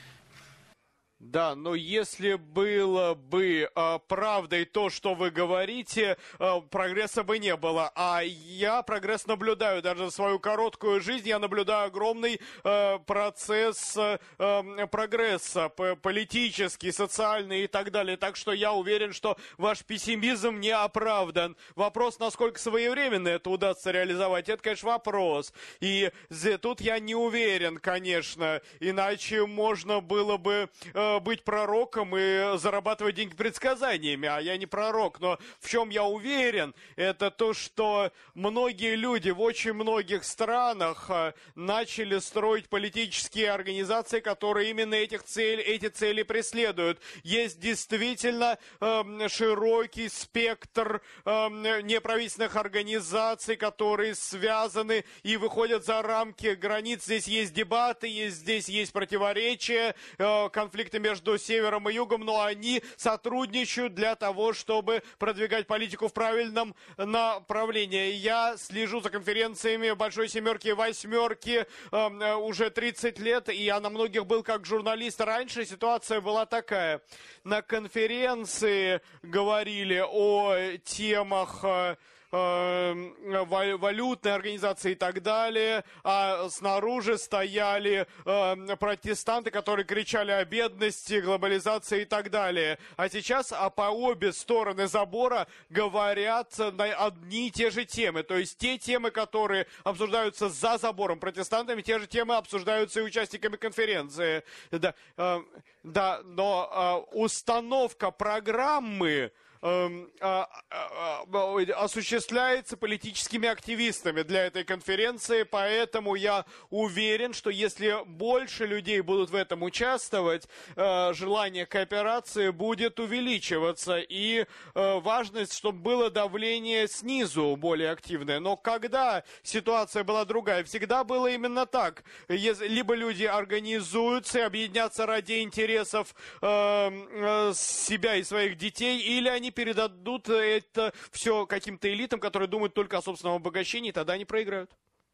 S2: Да, но если было бы правдой то, что вы говорите, прогресса бы не было. А я прогресс наблюдаю, даже за свою короткую жизнь я наблюдаю огромный процесс прогресса, политический, социальный и так далее. Так что я уверен, что ваш пессимизм не оправдан. Вопрос, насколько своевременно это удастся реализовать, это, конечно, вопрос. И тут я не уверен, конечно, иначе можно было бы быть пророком и зарабатывать деньги предсказаниями, а я не пророк. Но в чем я уверен, это то, что многие люди в очень многих странах начали строить политические организации, которые именно эти цели преследуют. Есть действительно широкий спектр неправительственных организаций, которые связаны и выходят за рамки границ. Здесь есть дебаты, здесь есть противоречия, конфликты между севером и югом, но они сотрудничают для того, чтобы продвигать политику в правильном направлении. Я слежу за конференциями Большой Семерки и Восьмерки уже 30 лет, и я на многих был как журналист. Раньше ситуация была такая. На конференции говорили о темах валютной организации и так далее, а снаружи стояли протестанты, которые кричали о бедности, глобализации и так далее. А сейчас по обе стороны забора говорят на одни и те же темы. То есть те темы, которые обсуждаются за забором протестантами, те же темы обсуждаются и участниками конференции. Но установка программы осуществляется политическими активистами для этой конференции, поэтому я уверен, что если больше людей будут в этом участвовать, желание кооперации будет увеличиваться, и важность, чтобы было давление снизу более активное. Но когда ситуация была другая, всегда было именно так. Либо люди организуются и объединятся ради интересов себя и своих детей, или они передадут это все каким-то элитам, которые думают только о собственном обогащении, и тогда они проиграют.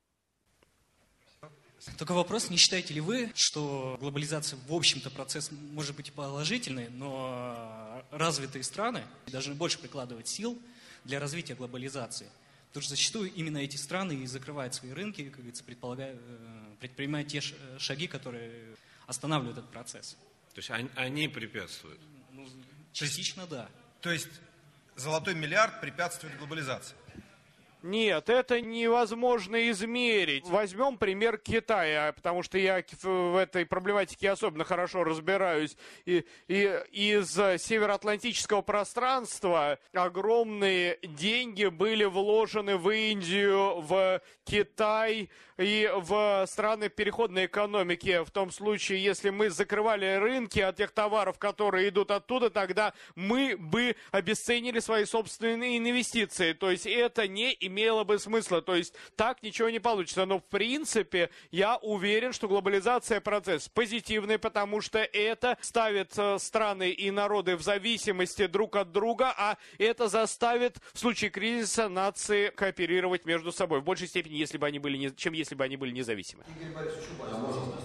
S7: Только вопрос, не считаете ли вы, что глобализация, в общем-то, процесс может быть и положительный, но развитые страны должны больше прикладывать сил для развития глобализации? Потому что зачастую именно эти страны и закрывают свои рынки, как говорится, предпринимают те шаги, которые останавливают этот процесс.
S3: То есть они препятствуют?
S7: Частично, да.
S1: То есть золотой миллиард препятствует глобализации?
S2: Нет, это невозможно измерить. Возьмем пример Китая, потому что я в этой проблематике особенно хорошо разбираюсь. И из североатлантического пространства огромные деньги были вложены в Индию, в Китай и в страны переходной экономики. В том случае, если мы закрывали рынки от тех товаров, которые идут оттуда, тогда мы бы обесценили свои собственные инвестиции. То есть это не имело бы смысла. То есть так ничего не получится. Но в принципе я уверен, что глобализация процесс позитивный, потому что это ставит страны и народы в зависимости друг от друга, а это заставит в случае кризиса нации кооперировать между собой в большей степени, чем если бы они были независимы.
S8: Игорь Борисович Чубайс, историк.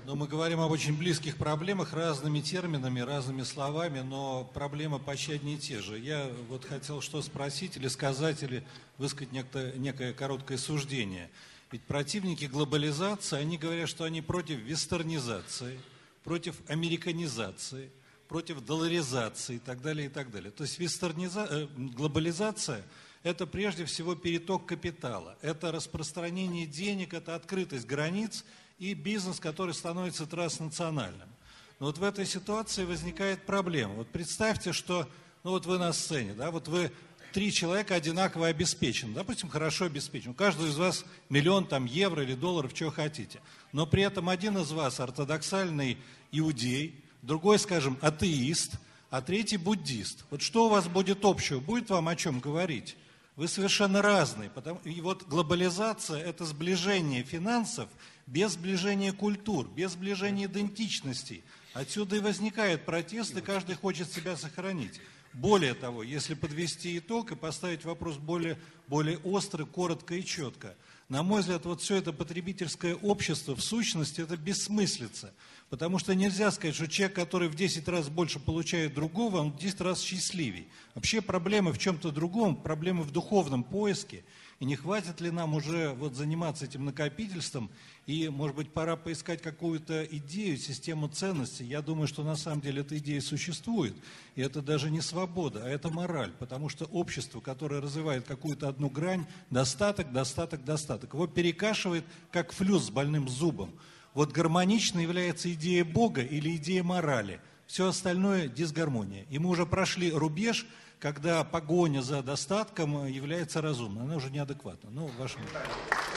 S8: Но мы говорим об очень близких проблемах разными терминами, разными словами, но проблемы почти одни и те же. Я вот хотел что спросить или сказать, или высказать некое короткое суждение. Ведь противники глобализации, они говорят, что они против вестернизации, против американизации, против долларизации и так далее, и так далее. То есть глобализация – это прежде всего переток капитала, это распространение денег, это открытость границ и бизнес, который становится транснациональным. Но вот в этой ситуации возникает проблема. Вот представьте, что вот вы на сцене, да, вот вы 3 человека одинаково обеспечены, допустим, хорошо обеспечены. У каждого из вас миллион там евро или долларов, чего хотите. Но при этом один из вас ортодоксальный иудей, другой, скажем, атеист, а третий буддист. Вот что у вас будет общего? Будет вам о чем говорить? Вы совершенно разные. И вот глобализация – это сближение финансов без сближения культур, без сближения идентичностей. Отсюда и возникают протесты, каждый хочет себя сохранить. Более того, если подвести итог и поставить вопрос более остро, коротко и четко, на мой взгляд, вот все это потребительское общество в сущности это бессмыслица. Потому что нельзя сказать, что человек, который в 10 раз больше получает другого, он в 10 раз счастливей. Вообще проблема в чем-то другом, проблема в духовном поиске. И не хватит ли нам уже вот заниматься этим накопительством, и, может быть, пора поискать какую-то идею, систему ценностей. Я думаю, что на самом деле эта идея существует, и это даже не свобода, а это мораль, потому что общество, которое развивает какую-то одну грань, достаток, его перекашивает, как флюс с больным зубом. Вот гармонично является идея Бога или идея морали. Все остальное – дисгармония. И мы уже прошли рубеж, когда погоня за достатком является разумной. Она уже неадекватна. Ну, ваше мнение.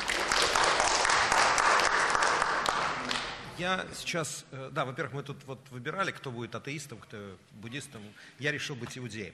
S1: Я сейчас, да, во-первых, мы тут вот выбирали, кто будет атеистом, кто буддистом. Я решил быть иудеем.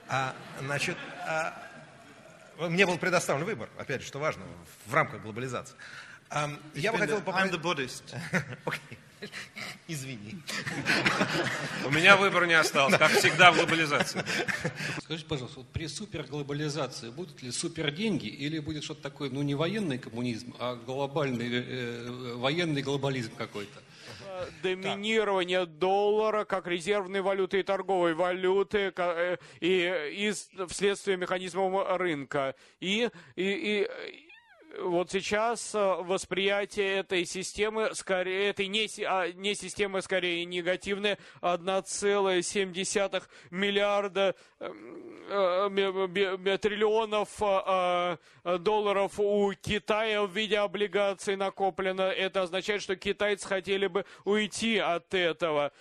S1: Мне был предоставлен выбор, опять же, что важно, в рамках глобализации. Я бы хотел
S9: I'm the Buddhist.
S1: Извини.
S3: У меня выбора не осталось, как всегда в глобализации.
S10: Скажите, пожалуйста, вот при суперглобализации будут ли суперденьги или будет что-то такое, ну не военный коммунизм, а глобальный военный глобализм какой-то?
S2: Доминирование доллара как резервной валюты и торговой валюты и вследствие механизмов рынка. И вот сейчас восприятие этой системы, скорее, этой не системы, скорее негативное, 1,7 миллиарда триллионов долларов у Китая в виде облигаций накоплено. Это означает, что китайцы хотели бы уйти от этого.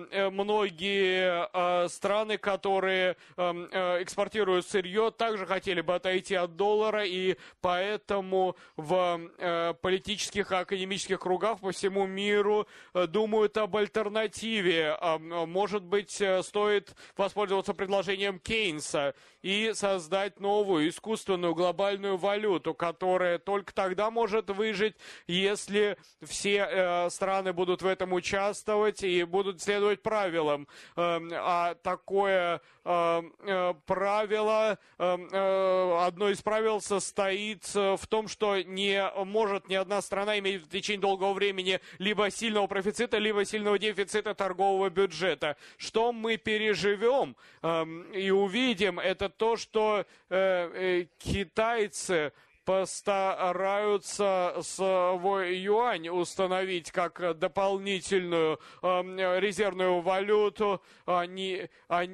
S2: Многие страны, которые экспортируют сырье, также хотели бы отойти от доллара, и поэтому в политических и академических кругах по всему миру думают об альтернативе. Может быть, стоит воспользоваться предложением Кейнса и создать новую искусственную глобальную валюту, которая только тогда может выжить, если все страны будут в этом участвовать и будут следовать правилам. А такое правило, одно из правил состоит в том, что не может ни одна страна иметь в течение долгого времени либо сильного профицита, либо сильного дефицита торгового бюджета. Что мы переживем и увидим, это то, что китайцы постараются свой юань установить как дополнительную резервную валюту. Они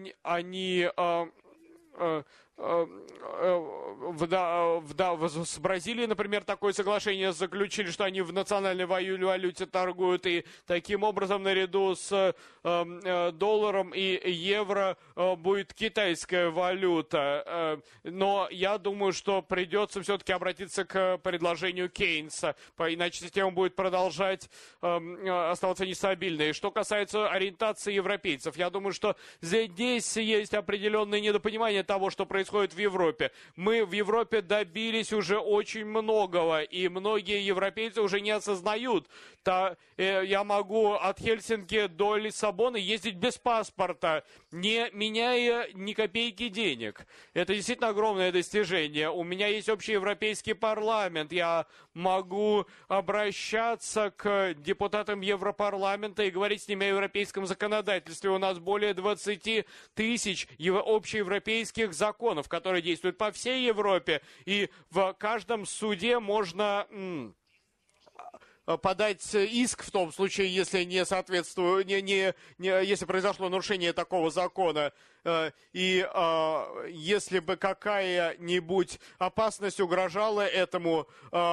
S2: с Бразилией, например, такое соглашение заключили, что они в национальной валюте торгуют, и таким образом наряду с долларом и евро будет китайская валюта. Но я думаю, что придется все-таки обратиться к предложению Кейнса, иначе система будет продолжать оставаться нестабильной. Что касается ориентации европейцев, я думаю, что здесь есть определенное недопонимание того, что происходит происходит в Европе. Мы в Европе добились уже очень многого, и многие европейцы уже не осознают. Я могу от Хельсинки до Лиссабона ездить без паспорта, не меняя ни копейки денег. Это действительно огромное достижение. У меня есть общеевропейский парламент. Я могу обращаться к депутатам Европарламента и говорить с ними о европейском законодательстве. У нас более 20 тысяч общеевропейских законов, которые действуют по всей Европе. И в каждом суде можно подать иск в том случае, если не соответствует, если произошло нарушение такого закона. И если бы какая-нибудь опасность угрожала этому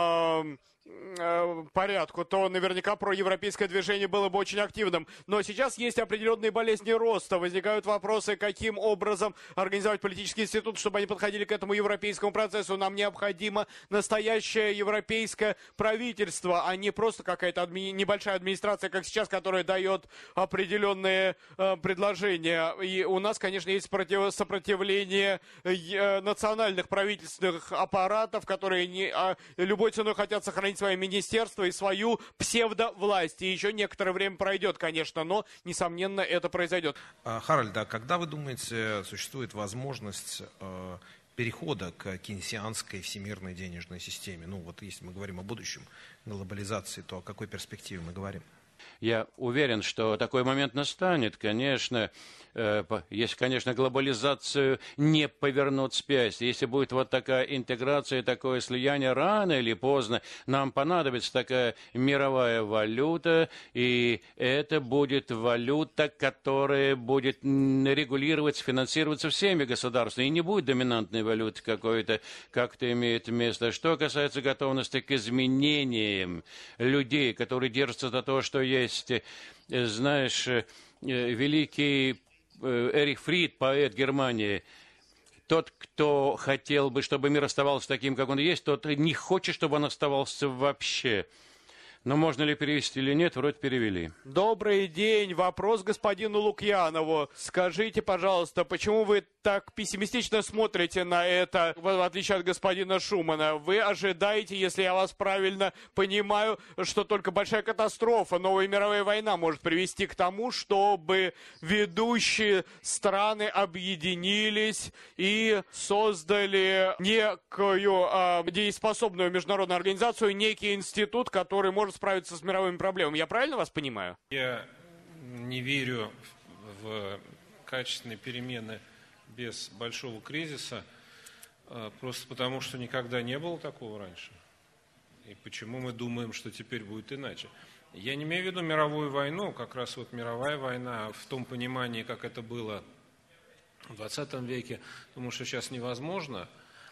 S2: порядку, то наверняка проевропейское движение было бы очень активным. Но сейчас есть определенные болезни роста. Возникают вопросы, каким образом организовать политический институт, чтобы они подходили к этому европейскому процессу. Нам необходимо настоящее европейское правительство, а не просто какая-то небольшая администрация, как сейчас, которая дает определенные предложения. И у нас, конечно, есть сопротивление национальных правительственных аппаратов, которые любой ценой хотят сохранить свое министерство и свою псевдовласть. И еще некоторое время пройдет, конечно, но, несомненно, это произойдет.
S1: Харальд, а когда, вы думаете, существует возможность перехода к кейнсианской всемирной денежной системе? Ну, вот если мы говорим о будущем глобализации, то о какой перспективе мы говорим?
S4: Я уверен, что такой момент настанет, конечно, если, конечно, глобализацию не повернут вспять. Если будет вот такая интеграция, такое слияние, рано или поздно нам понадобится такая мировая валюта, и это будет валюта, которая будет регулироваться, финансироваться всеми государствами, и не будет доминантной валюты какой-то, как-то имеет место. Что касается готовности к изменениям людей, которые держатся за то, что есть, знаешь, великий Эрих Фрид, поэт Германии, тот, кто хотел бы, чтобы мир оставался таким, как он есть, тот не хочет, чтобы он оставался вообще. Но можно ли перевести или нет, вроде перевели.
S2: Добрый день. Вопрос господину Лукьянову. Скажите, пожалуйста, почему вы так пессимистично смотрите на это, в отличие от господина Шумана? Вы ожидаете, если я вас правильно понимаю, что только большая катастрофа, новая мировая война может привести к тому, чтобы ведущие страны объединились и создали некую дееспособную международную организацию, некий институт, который может справиться с мировыми проблемами. Я правильно вас понимаю?
S3: Я не верю в качественные перемены без большого кризиса, просто потому, что никогда не было такого раньше. И почему мы думаем, что теперь будет иначе? Я не имею в виду мировую войну, как раз вот мировая война в том понимании, как это было в 20 веке, потому что сейчас невозможно.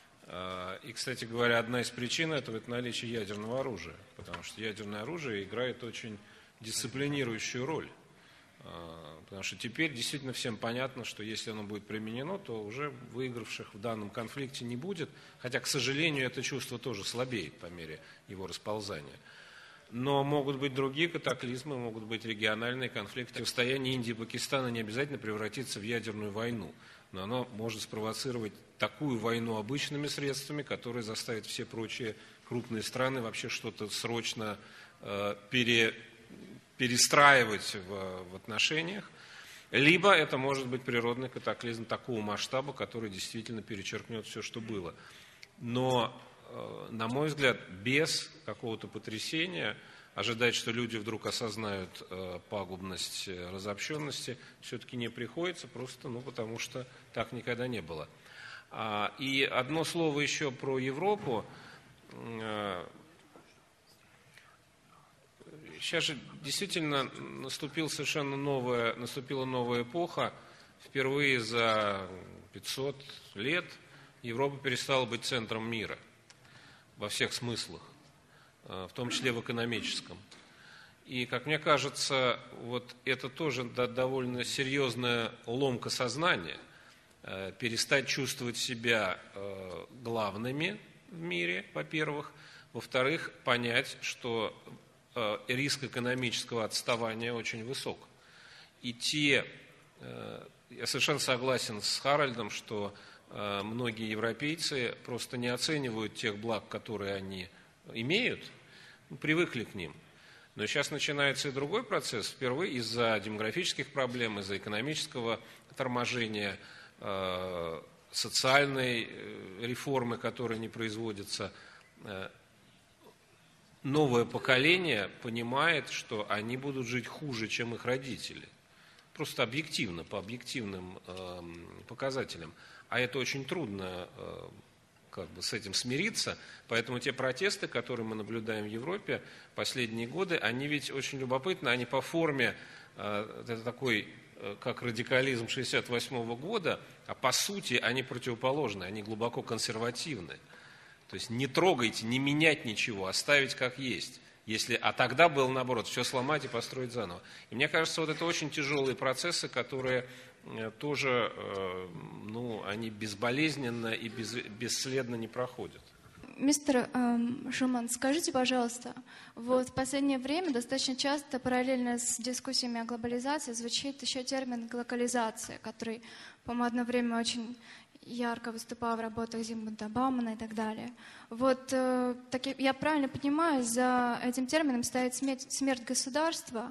S3: И, кстати говоря, одна из причин этого – это наличие ядерного оружия, потому что ядерное оружие играет очень дисциплинирующую роль. Потому что теперь действительно всем понятно, что если оно будет применено, то уже выигравших в данном конфликте не будет, хотя, к сожалению, это чувство тоже слабеет по мере его расползания. Но могут быть другие катаклизмы, могут быть региональные конфликты. Противостояние Индии и Пакистана не обязательно превратится в ядерную войну, но оно может спровоцировать такую войну обычными средствами, которая заставит все прочие крупные страны вообще что-то срочно перестраивать в отношениях. Либо это может быть природный катаклизм такого масштаба, который действительно перечеркнет все, что было. Но, на мой взгляд, без какого-то потрясения ожидать, что люди вдруг осознают пагубность разобщенности, все-таки не приходится, просто потому что так никогда не было. И одно слово еще про Европу. Сейчас же действительно наступила новая эпоха. Впервые за 500 лет Европа перестала быть центром мира во всех смыслах, в том числе в экономическом. И, как мне кажется, вот это тоже довольно серьезная ломка сознания. Перестать чувствовать себя главными в мире, во-первых. Во-вторых, понять, что риск экономического отставания очень высок. И я совершенно согласен с Харальдом, что многие европейцы просто не оценивают тех благ, которые они имеют, привыкли к ним. Но сейчас начинается и другой процесс, впервые из-за демографических проблем, из-за экономического торможения, социальной реформы, которая не производится. Новое поколение понимает, что они будут жить хуже, чем их родители. Просто объективно, по объективным показателям. А это очень трудно с этим смириться. Поэтому те протесты, которые мы наблюдаем в Европе последние годы, они ведь очень любопытны. Они по форме, это такой, как радикализм 1968 года, а по сути они противоположны, они глубоко консервативны. То есть не трогайте, не менять ничего, оставить как есть. А тогда было наоборот, все сломать и построить заново. И мне кажется, вот это очень тяжелые процессы, которые тоже, они безболезненно и бесследно не проходят.
S9: Мистер Шуман, скажите, пожалуйста, вот в последнее время достаточно часто параллельно с дискуссиями о глобализации звучит еще термин глокализация, который, по-моему, одно время очень ярко выступал в работах Зигмунда Баумана и так далее. Вот я правильно понимаю, за этим термином стоит смерть государства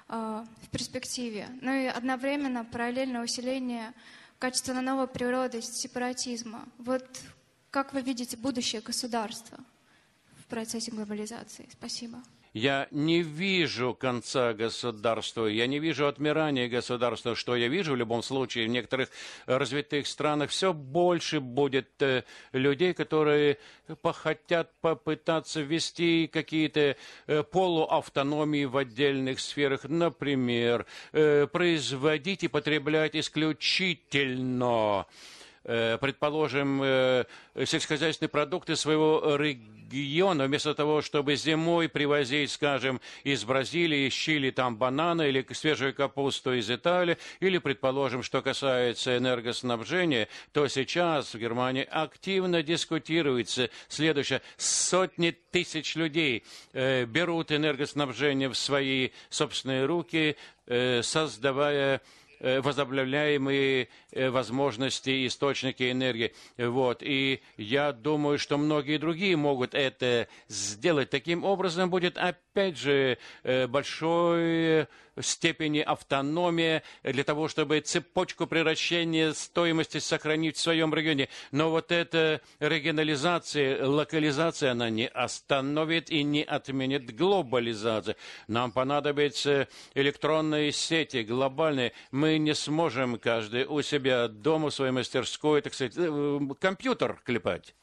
S9: в перспективе, но и одновременно параллельно усиление качественно новой природы сепаратизма. Вот как вы видите будущее государства в процессе глобализации? Спасибо.
S4: Я не вижу конца государства, я не вижу отмирания государства. Что я вижу в любом случае, в некоторых развитых странах все больше будет людей, которые хотят попытаться ввести какие-то полуавтономии в отдельных сферах. Например, производить и потреблять исключительно, предположим, сельскохозяйственные продукты своего региона, вместо того, чтобы зимой привозить, скажем, из Бразилии, из Чили, там бананы или свежую капусту из Италии, или, предположим, что касается энергоснабжения, то сейчас в Германии активно дискутируется следующее. Сотни тысяч людей берут энергоснабжение в свои собственные руки, создавая возобновляемые возможности, источники энергии. Вот. И я думаю, что многие другие могут это сделать. Таким образом будет, опять же, большой степени автономия для того, чтобы цепочку превращения стоимости сохранить в своем регионе. Но вот эта регионализация, локализация, она не остановит и не отменит глобализацию. Нам понадобятся электронные сети, глобальные. Мы не сможем каждый у себя дома, в своей мастерской, так сказать, компьютер клепать.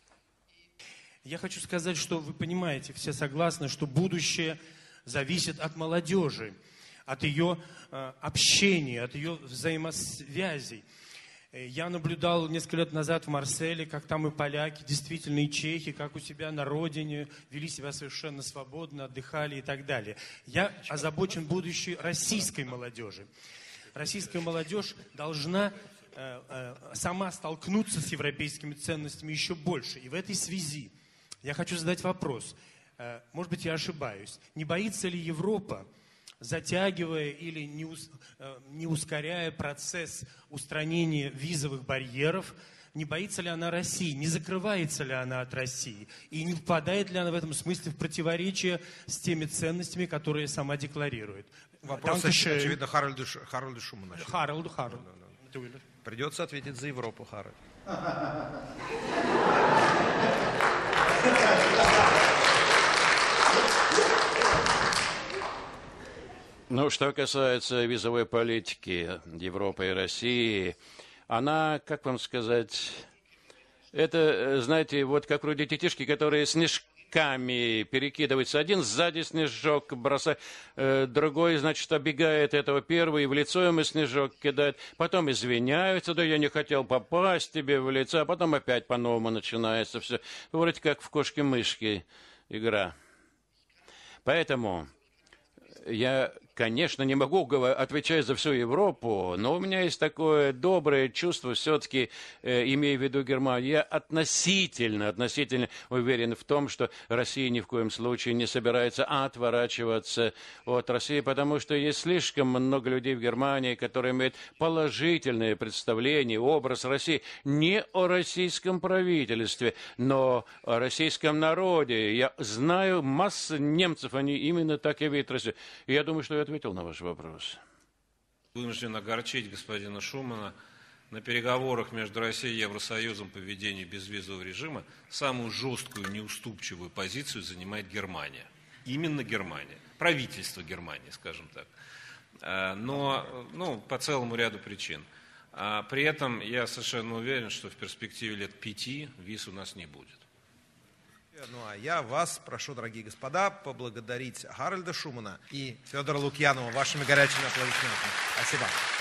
S11: Я хочу сказать, что вы понимаете, все согласны, что будущее зависит от молодежи, от ее общения, от ее взаимосвязей. Я наблюдал несколько лет назад в Марселе, как там и поляки, действительно и чехи, как у себя на родине, вели себя совершенно свободно, отдыхали и так далее. Я озабочен будущей российской молодежи. Российская молодежь должна сама столкнуться с европейскими ценностями еще больше. И в этой связи я хочу задать вопрос. Может быть, я ошибаюсь. Не боится ли Европа, затягивая или не ускоряя процесс устранения визовых барьеров, не боится ли она России, не закрывается ли она от России? И не впадает ли она в этом смысле в противоречие с теми ценностями, которые сама декларирует?
S1: Вопрос, очевидно, Харальду Шуману.
S11: Харальду.
S1: Придется ответить за Европу, Харальд.
S4: Ну, что касается визовой политики Европы и России, она, как вам сказать, это, знаете, вот как вроде детишки, которые снежками перекидываются. Один сзади снежок бросает, другой, значит, оббегает этого первого и в лицо ему снежок кидает. Потом извиняются, да я не хотел попасть тебе в лицо, а потом опять по-новому начинается все. Вроде как в кошки-мышки игра. Поэтому я конечно, не могу отвечать за всю Европу, но у меня есть такое доброе чувство, все-таки, имея в виду Германию, я относительно уверен в том, что Россия ни в коем случае не собирается отворачиваться от России, потому что есть слишком много людей в Германии, которые имеют положительное представление, образ России не о российском правительстве, но о российском народе. Я знаю массу немцев, они именно так и видят Россию. И я думаю, что я ответил на ваш вопрос.
S3: Вынужден огорчить господина Шумана. На переговорах между Россией и Евросоюзом по введению безвизового режима самую жесткую, неуступчивую позицию занимает Германия. Именно Германия. Правительство Германии, скажем так. Но по целому ряду причин. При этом я совершенно уверен, что в перспективе лет 5 виз у нас не будет.
S1: Ну а я вас прошу, дорогие господа, поблагодарить Гарольда Шумана и Федора Лукьянова вашими горячими аплодисментами. Спасибо.